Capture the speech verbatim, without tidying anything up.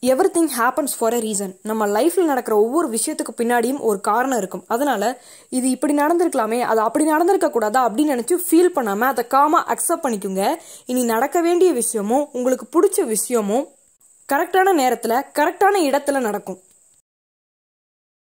Everything happens for a reason. நம்ம லைஃப்ல நடக்கிற ஒவ்வொரு விஷயத்துக்கு பின்னாடியும் ஒரு காரணம் இருக்கும். அதனால இது இப்படி நடந்திருக்கலாமே, அது அப்படி நடந்திருக்க கூடாதா அப்படின்னு நினைச்சு ஃபீல் பண்ணாம அதை காமா அக்செப்ட் பண்ணிக்கோங்க. இனி நடக்க வேண்டிய விஷயமும் உங்களுக்கு பிடிச்ச விஷயமும் கரெக்டான நேரத்துல கரெக்டான இடத்துல நடக்கும்.